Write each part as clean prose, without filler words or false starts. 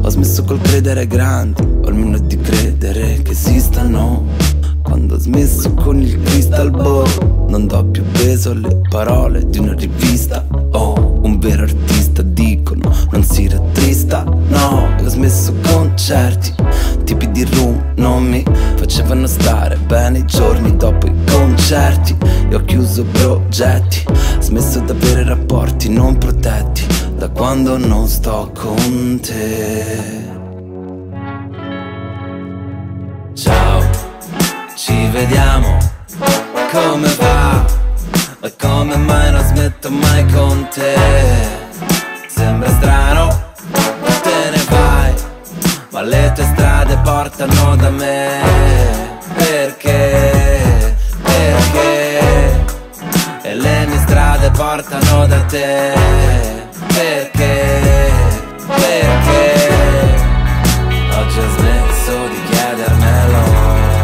Ho smesso col credere grandi, o almeno di credere che esistano. Quando ho smesso con il crystal ball, non do più peso alle parole di una rivista. Oh, un vero artista dicono non si rattrista. No, ho smesso con certi tipi di room, non mi facevano stare bene i giorni dopo i concerti. E ho chiuso progetti, ho smesso di avere rapporti non protetti da quando non sto con te. Ciao, ci vediamo, come va? E come mai non smetto mai con te? Sembra strano, te ne vai, ma le tue strade portano da me. Perché? Perché? E le mie strade portano da te. Perché? Perché? Oggi ho smesso di chiedermelo.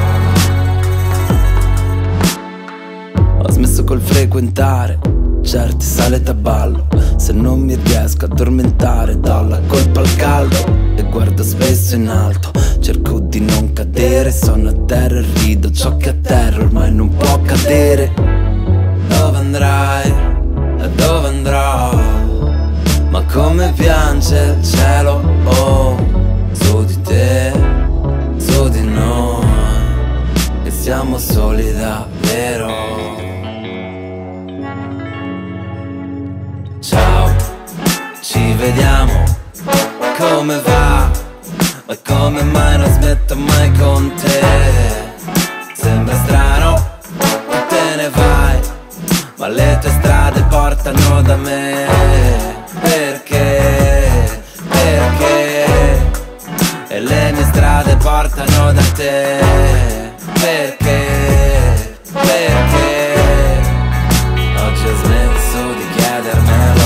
Ho smesso col frequentare certe sale da ballo. Se non mi riesco ad addormentare do la colpa al caldo e guardo spesso in alto. Cerco di non cadere, sono a terra e rido ciò che a terra ormai non può cadere. Dove andrai? E dove andrò? Ma come piange il cielo, oh, su di te, su di noi, che siamo soli davvero. Ciao, ci vediamo, come va? E come mai non smetto mai con te? Sembra strano, te ne vai, ma le tue strade portano da me. Perché? Perché? E le mie strade portano da te. Perché? Perché? Oggi ho smesso di chiedermelo.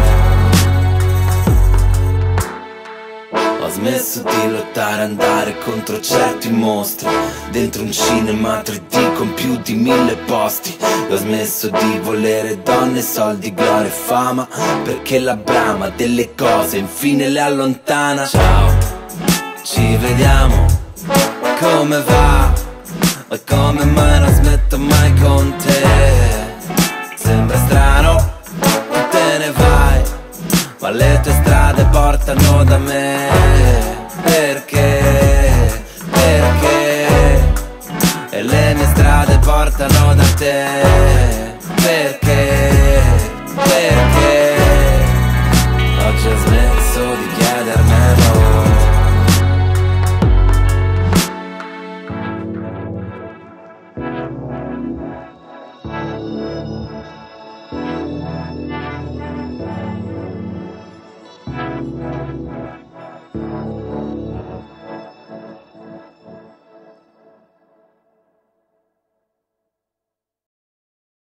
Ho smesso di lottare, andare contro certi mostri dentro un cinema 3D con più di 1000 posti. Ho smesso di volere donne, soldi, gloria e fama, perché la brama delle cose infine le allontana. Ciao, ci vediamo, come va? E come mai non smetto mai con te? Sembra strano, te ne vai, ma le tue strade portano da me. Perché? Perché? E le mie strade portano da te. Perché? Perché? Oggi ho smesso di chiedermelo.